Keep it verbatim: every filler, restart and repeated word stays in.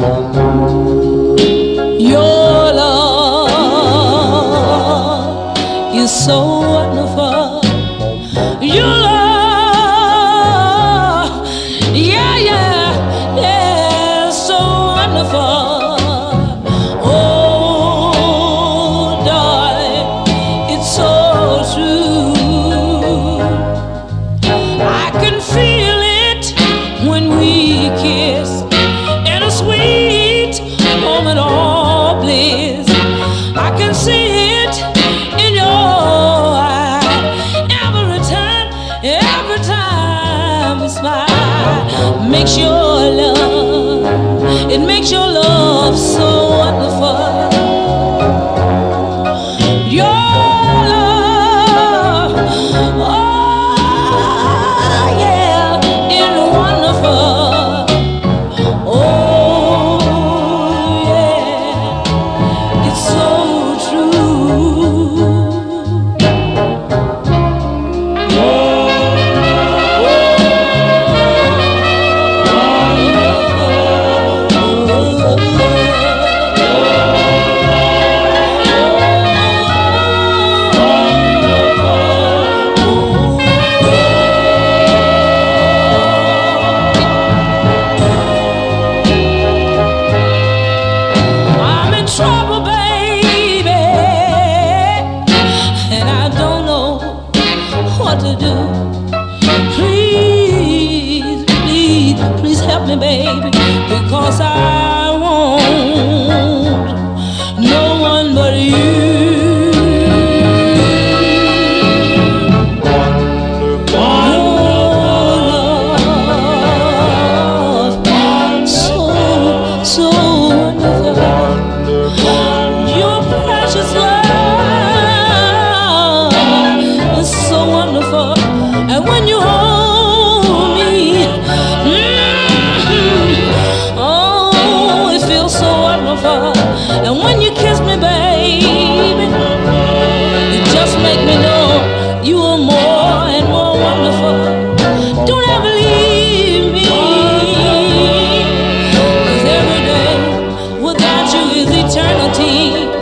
Your love is so wonderful. Your love, yeah, yeah, yeah, so wonderful. Oh, darling, it's so true. I can feel it when we kiss in a sweet moment of bliss. I can see it in your eyes every time, every time we smile. Makes your love, it makes your love so wonderful. Your love, oh yeah, it's wonderful. Oh yeah, it's so true. I'm in trouble, baby, and I don't know what to do. Please, please, please help me, baby, because I want no one but you. So, so wonderful. Your precious love is so wonderful. And when you hold me, mm-hmm, oh, it feels so wonderful. And when you kiss me, baby, it just makes me know you are more and more wonderful. Don't ever leave me, 'cause every day without you is eternity.